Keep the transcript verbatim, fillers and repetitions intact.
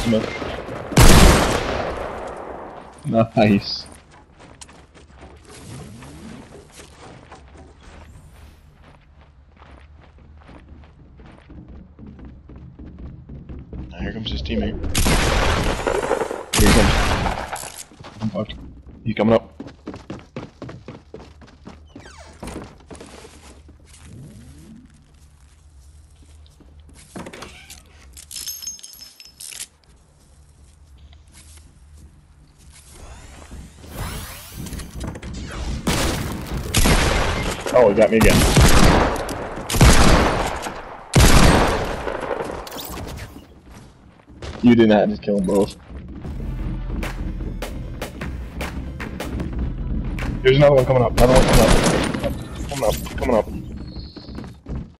Smith. Nice. Now here comes his teammate. Here he comes. I'm fucked. He's coming up. Oh, he got me again. You did not just kill them both. There's another one coming up. Another one coming up. Coming up. Coming up.